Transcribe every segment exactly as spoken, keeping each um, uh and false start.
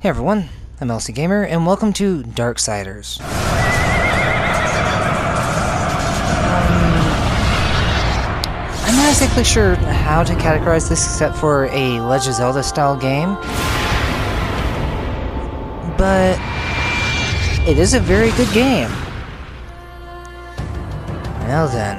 Hey everyone, I'm L C Gamer, and welcome to Darksiders. Um, I'm not exactly sure how to categorize this except for a Legend of Zelda style game, but it is a very good game. Now then,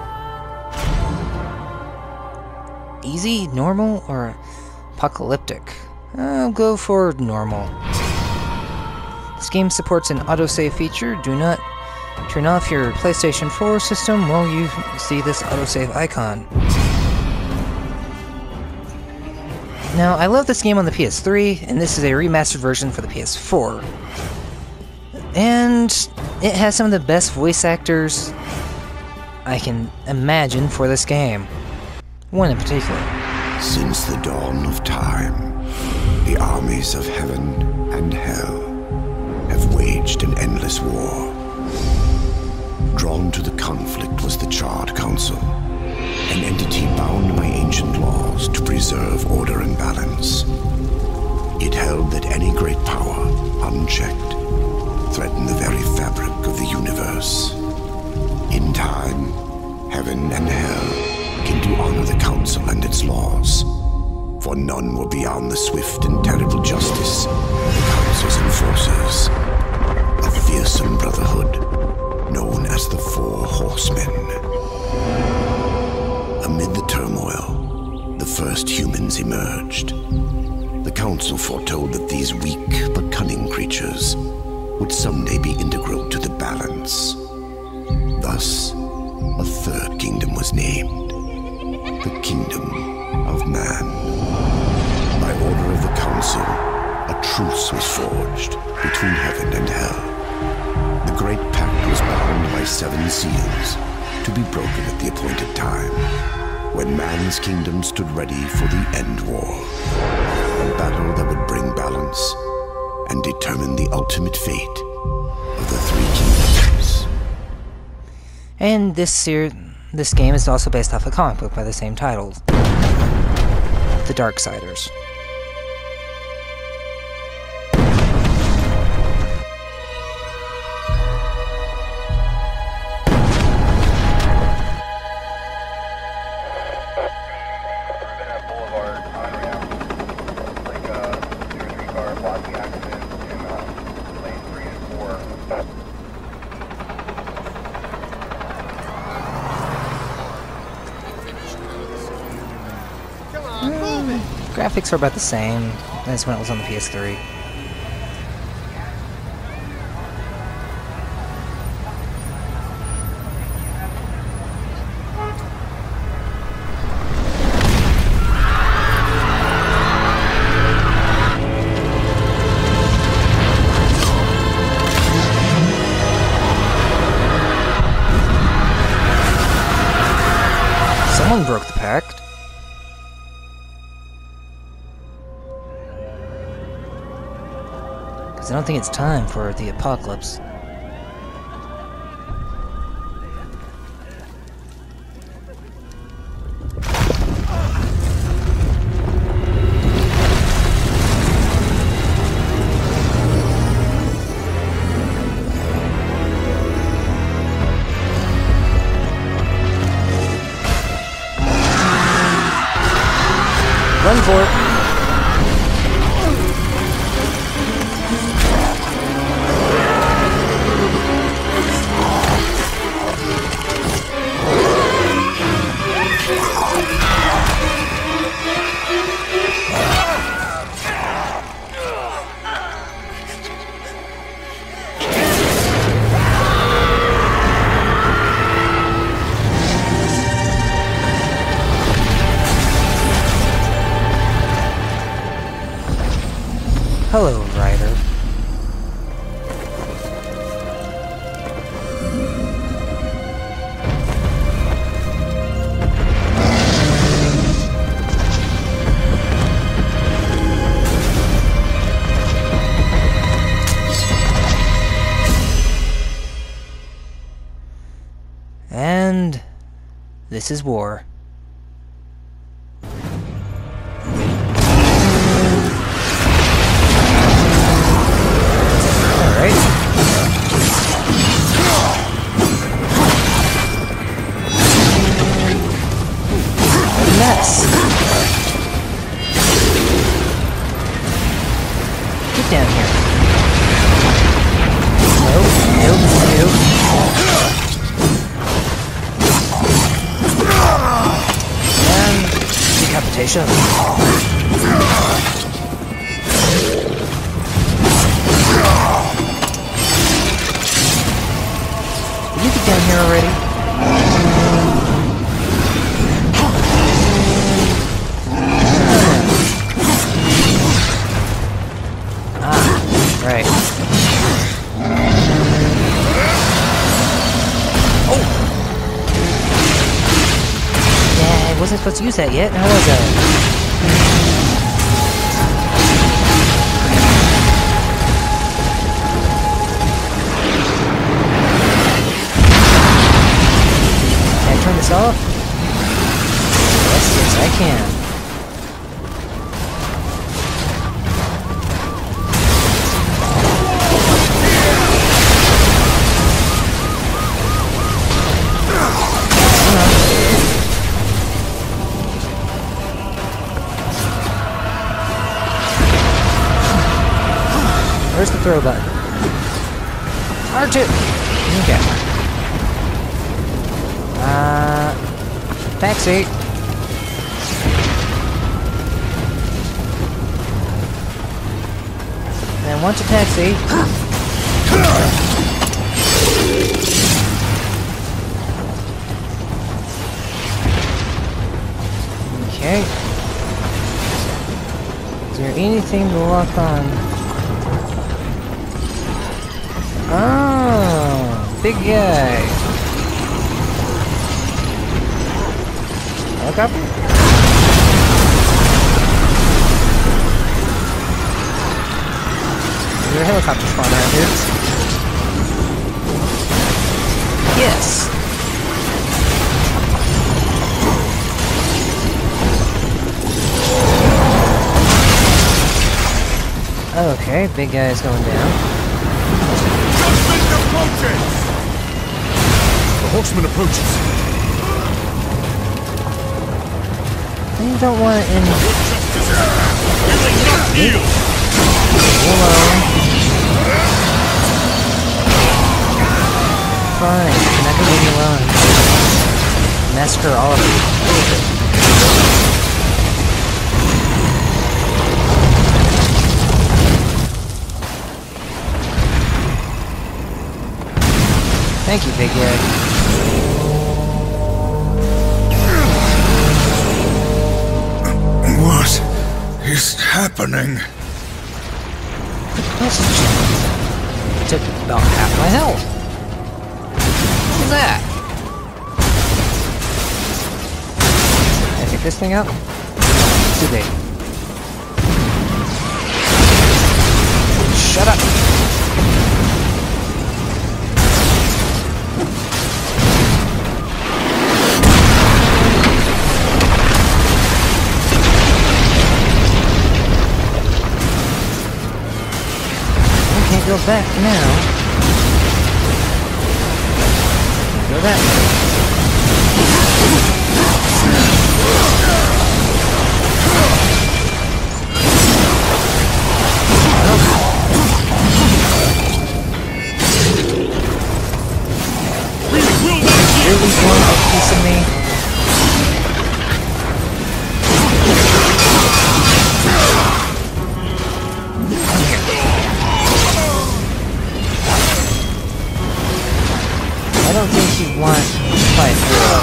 easy, normal, or apocalyptic? I'll go for normal. This game supports an autosave feature. Do not turn off your PlayStation four system while you see this autosave icon. Now, I love this game on the P S three, and this is a remastered version for the P S four. And it has some of the best voice actors I can imagine for this game. One in particular. Since the dawn of time, the armies of heaven and hell have waged an endless war. Drawn to the conflict was the Charred Council, an entity bound by ancient laws to preserve order and balance. It held that any great power, unchecked, threatened the very fabric of the universe. In time, heaven and hell came to honor the Council and its laws. For none were beyond the swift and terrible justice of the Council's enforcers. A fearsome brotherhood known as the Four Horsemen. Amid the turmoil, the first humans emerged. The Council foretold that these weak but cunning creatures would someday be integral to the balance. Thus, a third kingdom was named, the Kingdom of Man. By order of the Council, a truce was forged between heaven and hell. The Great Pact was bound by seven seals, to be broken at the appointed time, when man's kingdom stood ready for the End War, a battle that would bring balance and determine the ultimate fate of the three kingdoms. And this ser this game is also based off a comic book by the same title, The Darksiders. Graphics are about the same as when it was on the P S three. Someone broke the pact. I don't think it's time for the apocalypse. Run for it. Hello, Ryder. And this is war. Okay, shut up. Will you get down here already? Ah, right. Oh! Yeah, I wasn't supposed to use that yet. How was that? Turn this off? Yes, yes, I can. Where's the throw button? R two! Okay. Uh, taxi. And once a taxi. Okay. Is there anything to lock on? Oh, big guy. Helicopter? Is there a helicopter spawn around here? Yes! Okay, big guy's going down. The horseman approaches. You don't want it in... Hello. Fine, you're not gonna leave me alone. Massacre all of you. Thank you, Big Egg. What is happening? It took about half my health. What's that? Can I take this thing out? It's too big. Shut up! Go back now. Go that way. Really want a piece of me? I don't think you want to fight through.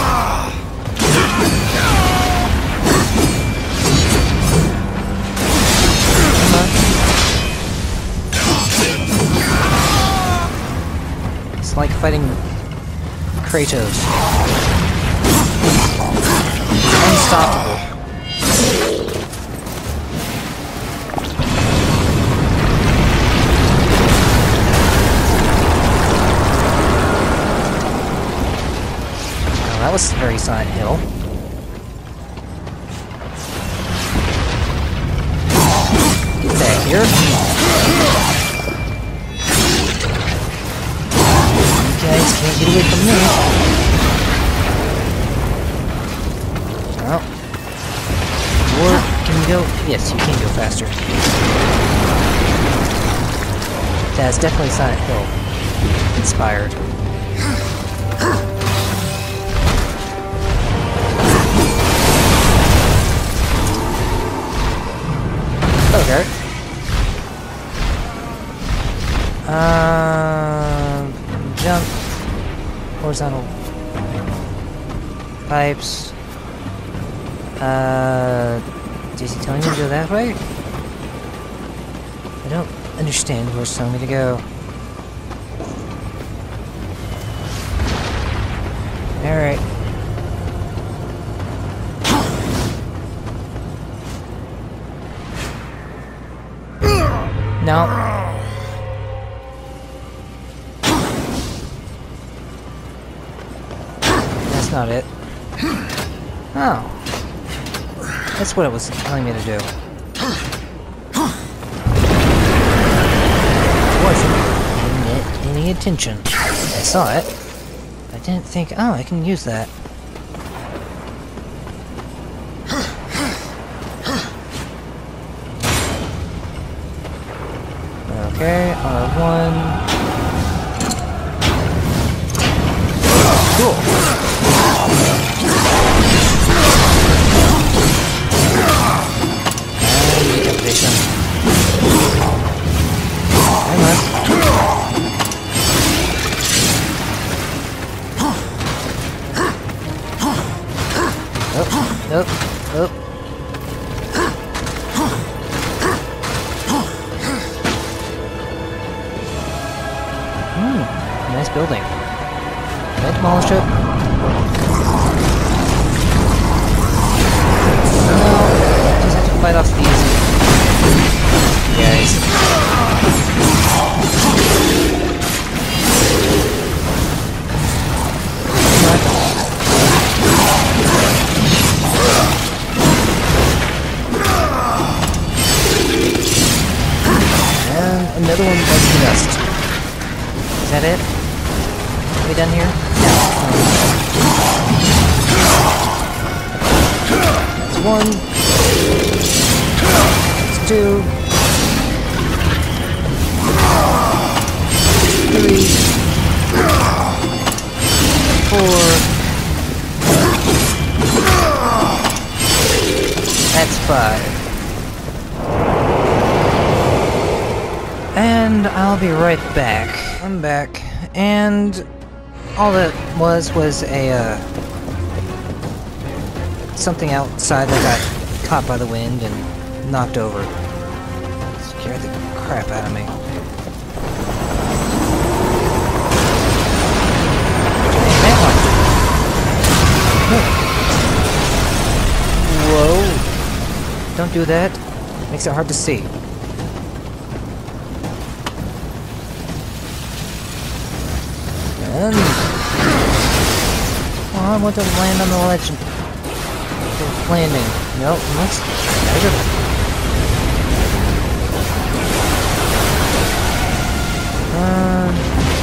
Come on. It's like fighting Kratos. Unstoppable. That was very Silent Hill. Get back here. You guys can't get away from me. Oh. Or can you go? Yes, you can go faster. That's definitely Silent Hill inspired. Okay. Uh, jump. Horizontal pipes. Uh, is he telling me to go that way? I don't understand where it's telling me to go. Alright. No. That's not it. Oh. That's what it was telling me to do. I wasn't paying any attention. I saw it. I didn't think, oh, I can use that. Okay, R one. Cool. And decapitation. Hang on. Nope, nope, nope. Hmm, nice building. Can I demolish it? No, just have to fight off these guys. And another one bites the dust. Is that it? Are we done here? No. That's one. That's two. Three. Four. That's five. And I'll be right back. I'm back, and all that was was a, uh, something outside that got caught by the wind and knocked over. Scared the crap out of me. Whoa. Don't do that. Makes it hard to see. And... oh, I want to land on the ledge. Landing. Nope, let's... There. Um...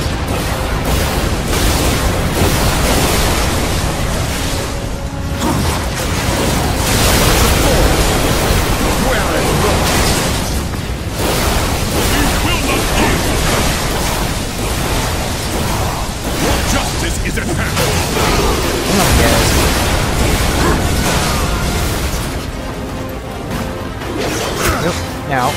Now.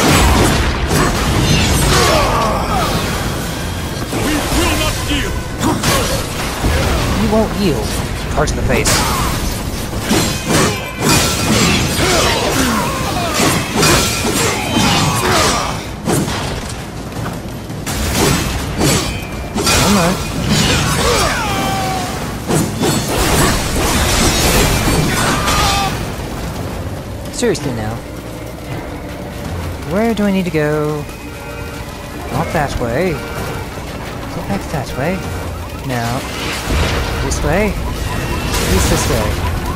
We will not yield. You won't yield. Parts of the face. Come on. Seriously now. Where do I need to go? Not that way. Go back that way. Now. This way. At least this way.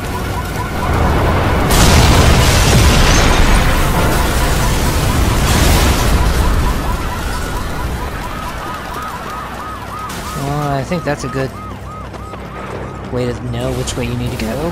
Well, I think that's a good way to know which way you need to go.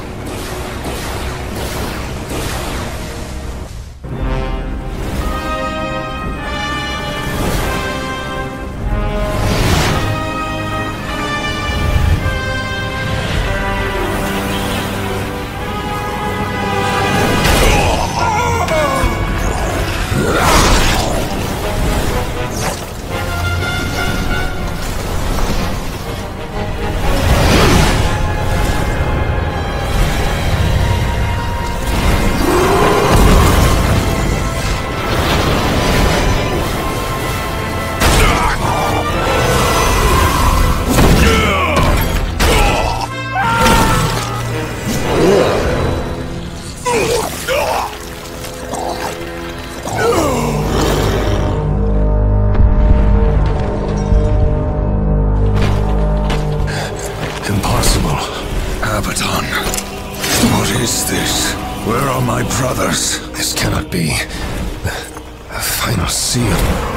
this? Where are my brothers? This cannot be. The final seal.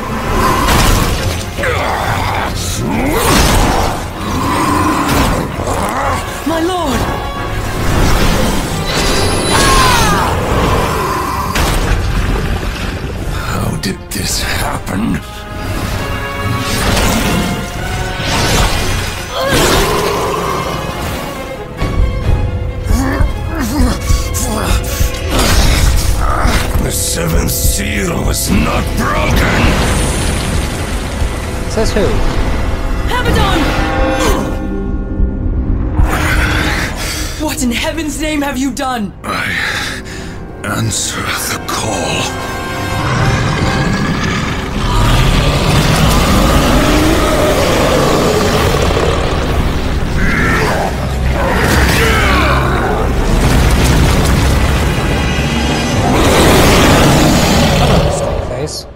My lord! How did this happen? The seventh seal was not broken! Says who? Abaddon! What in heaven's name have you done? I answer the call. Face.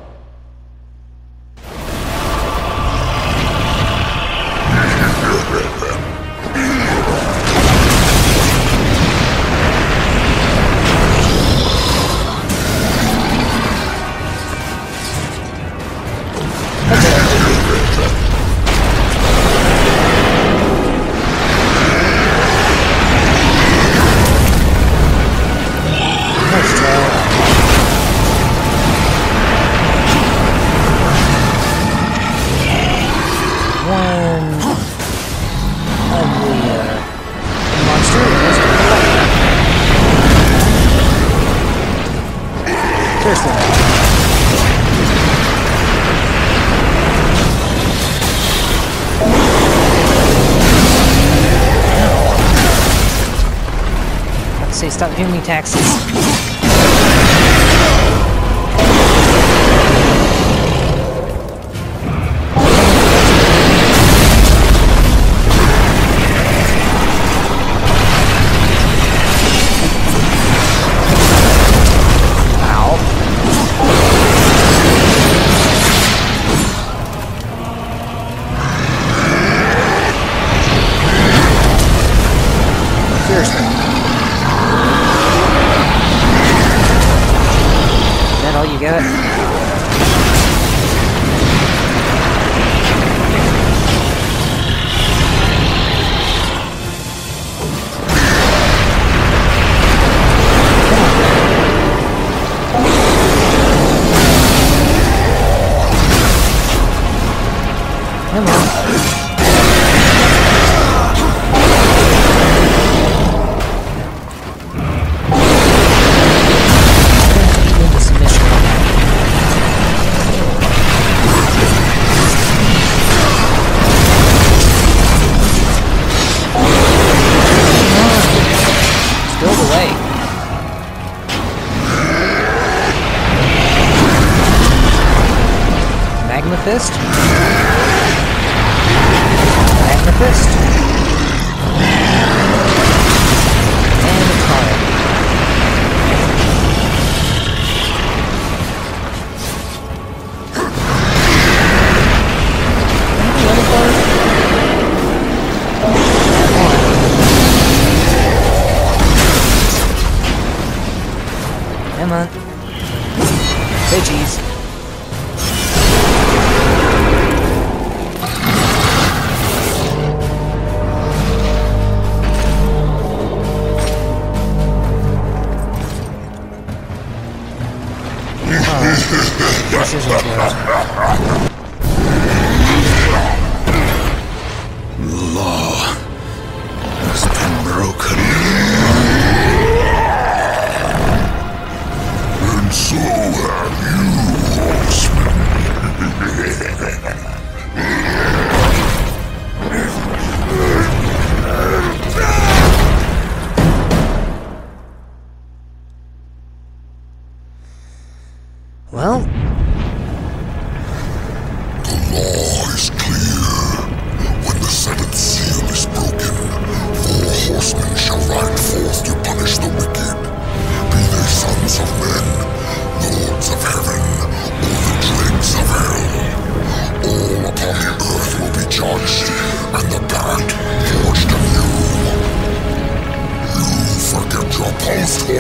Nice try. One ugly uh, monster. Seriously. Let's say stop giving me taxes. Seriously. Is that all you got? Come on. Into submission.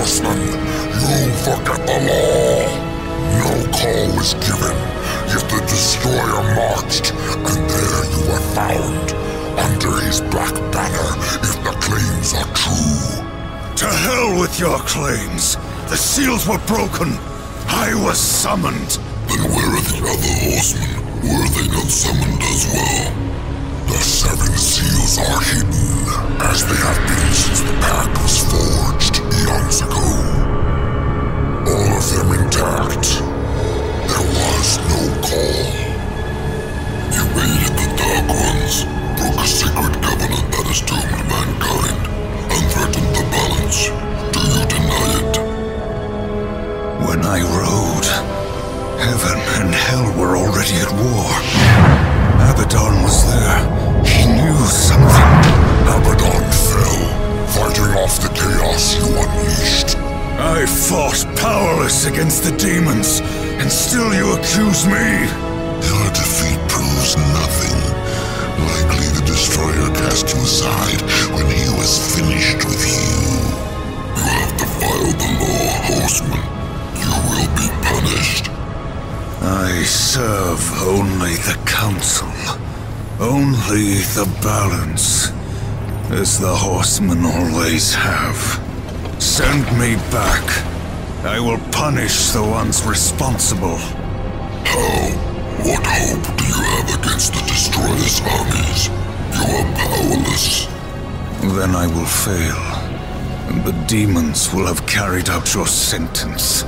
horseman! You forget the law! No call was given, yet the destroyer marched, and there you were found, under his black banner, if the claims are true. To hell with your claims! The seals were broken! I was summoned! Then where are the other horsemen? Were they not summoned as well? The seven seals are hidden, as they have been since the pact was forged eons ago. All of them intact. There was no call. You aided the Dark Ones, broke a sacred covenant that has doomed mankind, and threatened the balance. Do you deny it? When I rode, heaven and hell were already at war. Abaddon was there. He knew something. Abaddon fell, fighting off the chaos you unleashed. I fought powerless against the demons, and still you accuse me? Your defeat proves nothing. Likely the Destroyer cast you aside when he was finished with you. You have defiled the law, horseman. You will be punished. I serve only the Council. Only the balance. As the horsemen always have. Send me back. I will punish the ones responsible. How? What hope do you have against the Destroyer's armies? You are powerless. Then I will fail, and the demons will have carried out your sentence.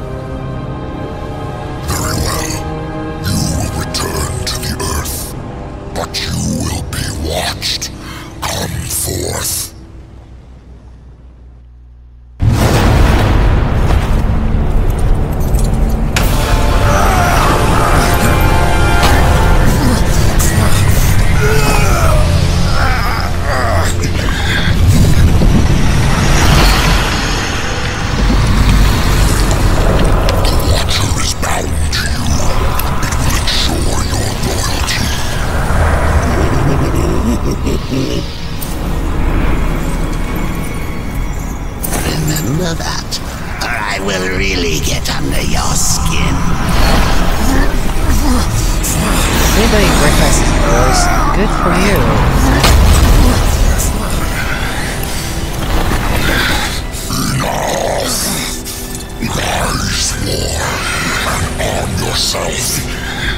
Very well. You will return to the Earth, but you will be watched. Come forth. Remember that, or I will really get under your skin. Anybody recognizes his voice? Good for you. Enough! I swore, and arm yourself.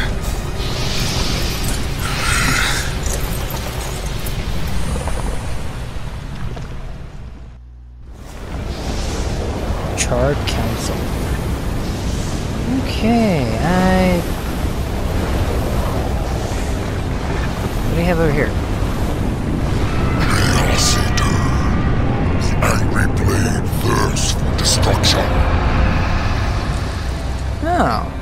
Charred Council. Okay, I... What do you have over here? Chaos Eater. Angry blade thirsts for destruction. Oh.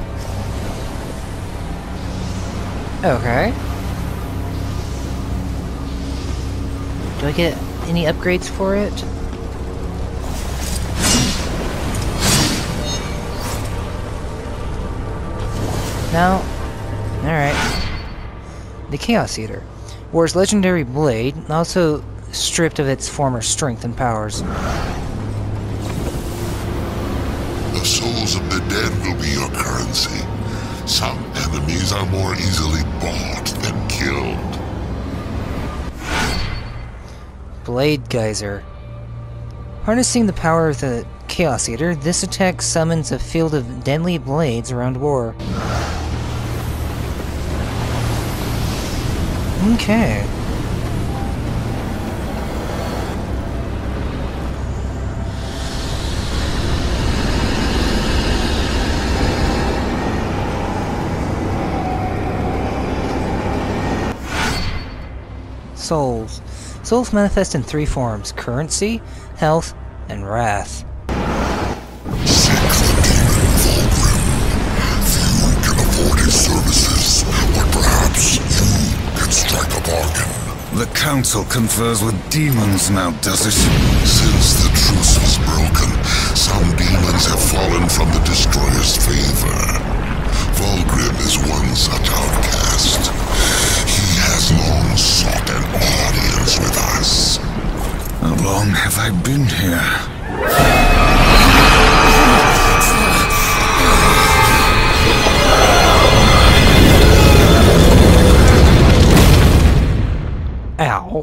Okay. Do I get any upgrades for it? No? Alright. The Chaos Eater. War's legendary blade, also stripped of its former strength and powers. The souls of the dead will be your currency. Some enemies are more easily bought than killed. Blade Geyser. Harnessing the power of the Chaos Eater, this attack summons a field of deadly blades around War. Okay. Souls. Souls manifest in three forms: currency, health, and wrath. Seek the demon Vulgrim. Few can afford his services, but perhaps you can strike a bargain. The Council confers with demons now, does it? Since the truce was broken, some demons have fallen from the Destroyer's favor. Vulgrim is one such outcast. He has long sought an audience with us. How long have I been here? Ow.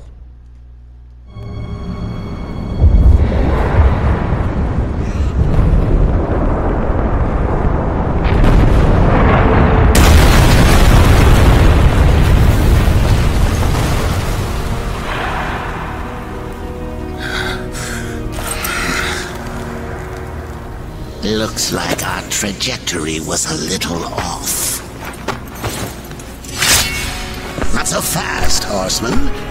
Looks like our trajectory was a little off. Not so fast, horseman.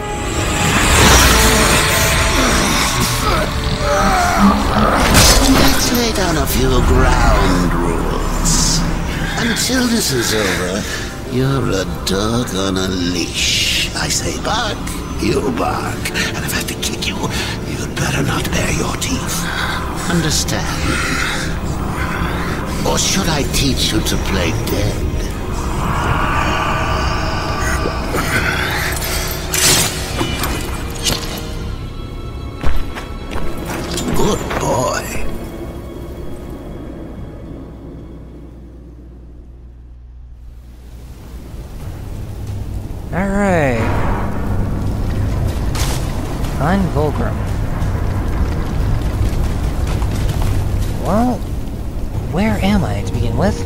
Let's lay down a few ground rules. Until this is over, you're a dog on a leash. I say bark, you bark. And if I have to kick you, you'd better not bare your teeth. Understand? Or should I teach you to play dead? Good boy. Alright. Find Vulgrim. Well, where am I to begin with?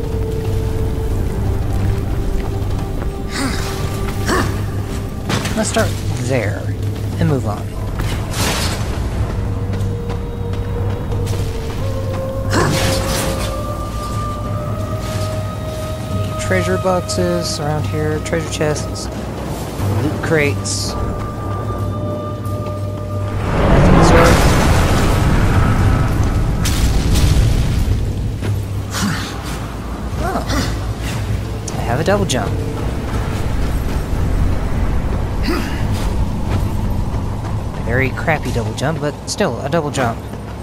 Let's start there and move on. Any treasure boxes around here, treasure chests, loot crates. Nothing sort. Oh. I have a double jump. Very crappy double jump, but still a double jump.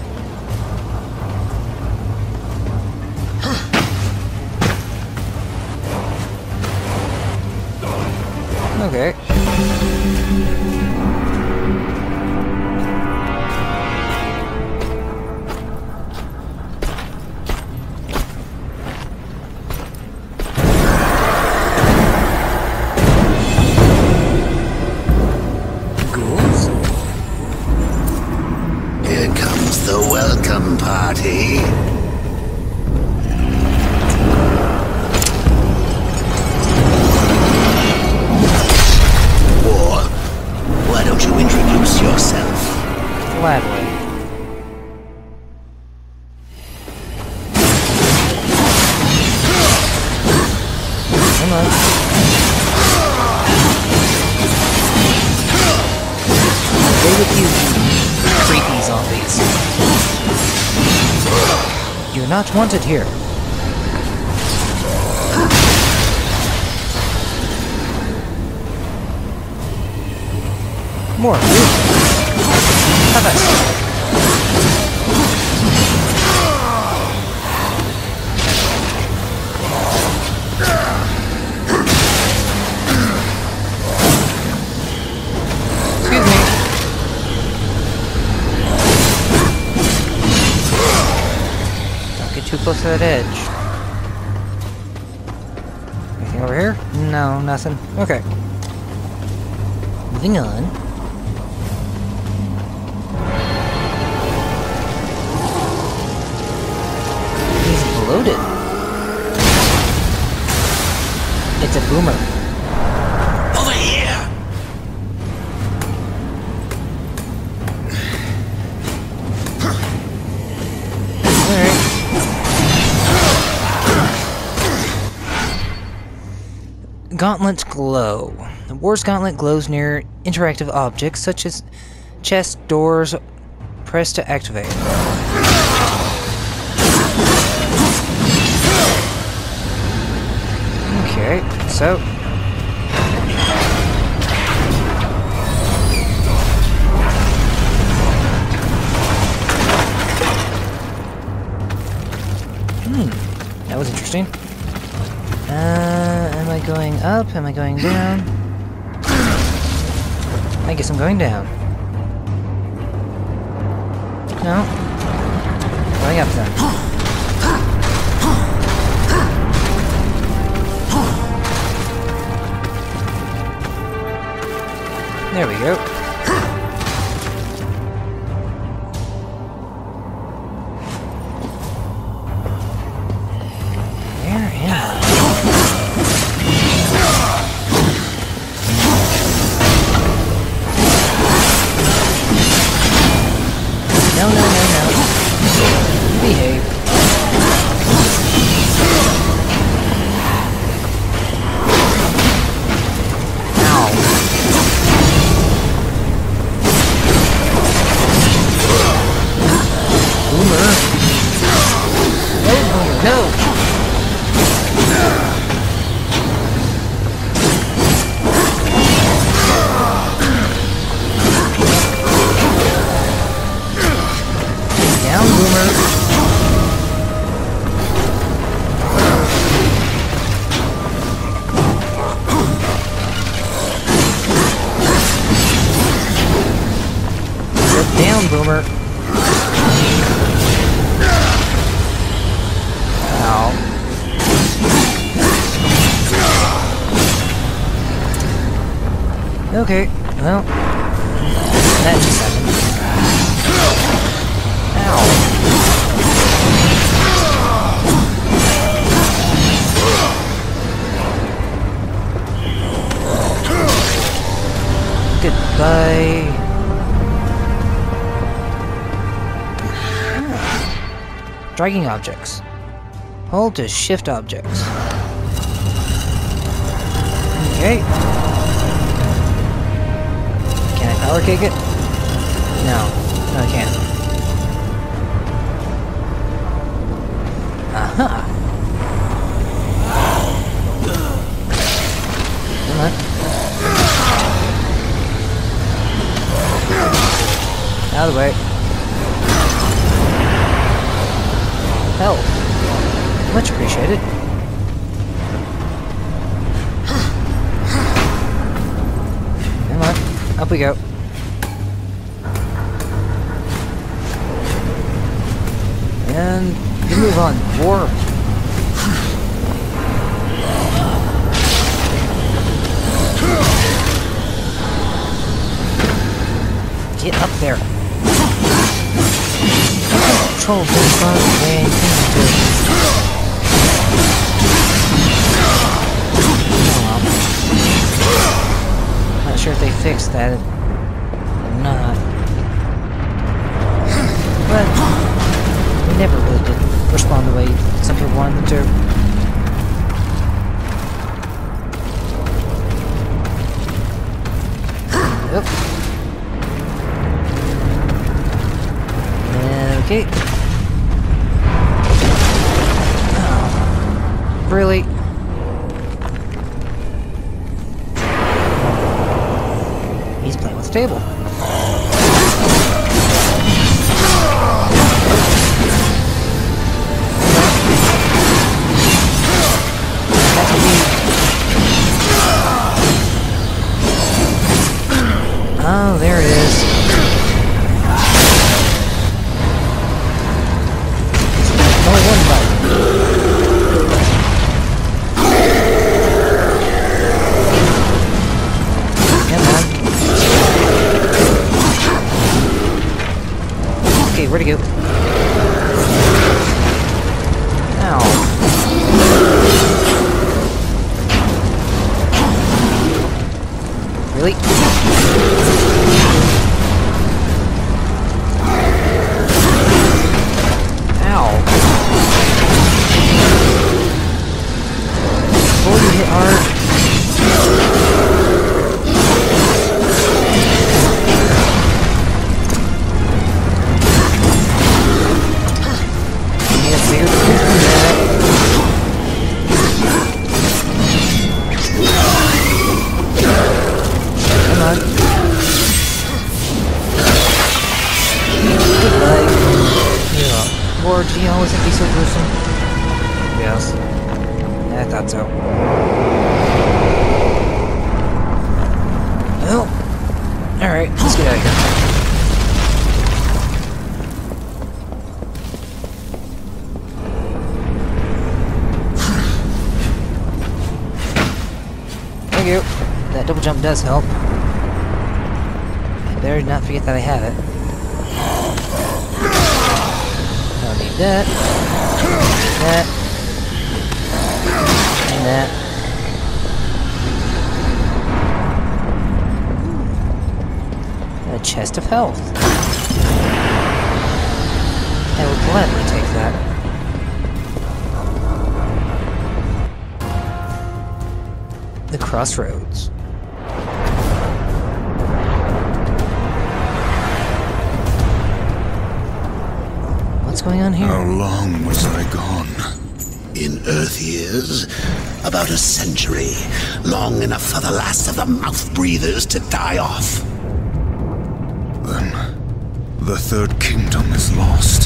Okay. Here comes the welcome party. War, why don't you introduce yourself? Gladly. Come on. Stay with you, you creepy zombies. You're not wanted here. More. Have us. Excuse me. Don't get too close to that edge. Anything over here? No, nothing. Okay. Moving on. Loaded. It's a boomer. Over here! Alright. Gauntlet glow. The War's Gauntlet glows near interactive objects such as chests, doors. Press to activate. Okay, so Hmm, that was interesting. Uh, am I going up? Am I going down? I guess I'm going down. No. Going up then. There we go. Where am I? No, no, no, no. Behave. Ow. Boomer. No, Boomer, no. Down, Boomer. Sit down, Boomer. Ow. Okay, well, that just happened. Ow. Goodbye. Dragging objects. Hold to shift objects. Okay. Can I power kick it? No. No, I can't. Aha! Come on. Out of the way. Help. Much appreciated. Come on. Up we go. And you move on. War. Get up there. Control this one way you can do it. Oh well. Not sure if they fixed that or not. But we never really did respond the way some people wanted them to. Yep. Okay. Oh, really? He's playing with the table. Oh, there it is. Only one button. Come on. Okay, where'd he go? Ow. Really? Ow. Before you hit hard. You need a bigger than that. Come on. Goodbye. Yeah. Lord, do you always have to be so gruesome? Yes. I thought so. Well, alright, let's get out of here. Thank you. That double jump does help. better not forget that I have it. I'll need that. That. And that. A chest of health. I will gladly take that. The crossroads. What's going on here? How long was I gone? In Earth years, about a century. Long enough for the last of the mouth breathers to die off. Then, the Third Kingdom is lost.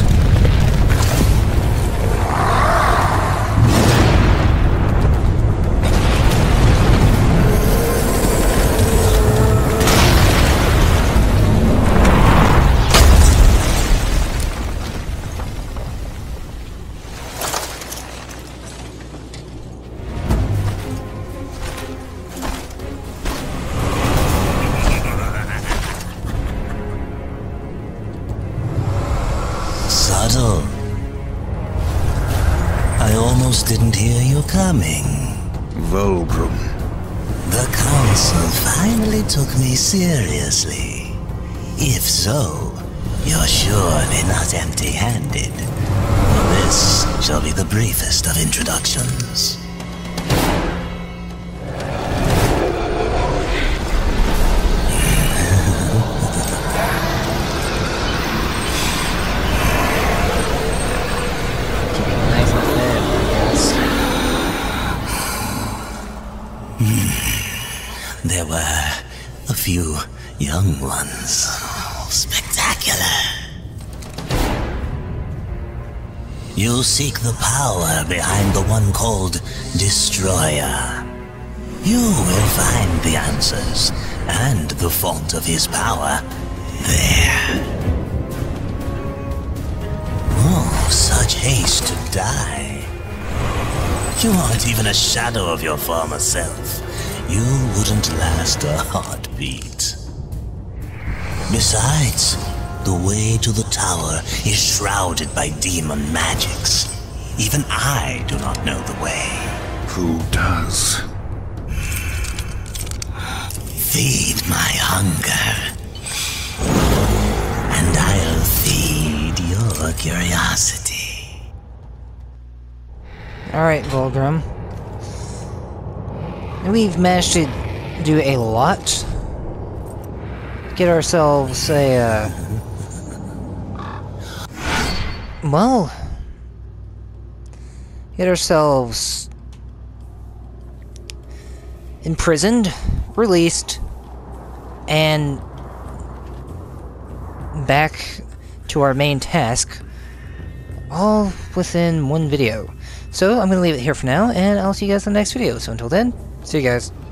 Subtle. I almost didn't hear you coming. Vulgrim. The Council finally took me seriously. If so, you're surely not empty-handed. This shall be the briefest of introductions. There were a few young ones. Oh, spectacular. You seek the power behind the one called Destroyer. You will find the answers and the font of his power there. Oh, such haste to die. You aren't even a shadow of your former self. You wouldn't last a heartbeat. Besides, the way to the tower is shrouded by demon magics. Even I do not know the way. Who does? Feed my hunger, and I'll feed your curiosity. Alright, Vulgrim. We've managed to do a lot. Get ourselves a, uh... well... Get ourselves... imprisoned, released, and... back to our main task. All within one video. So, I'm gonna leave it here for now, and I'll see you guys in the next video. So until then, see you guys.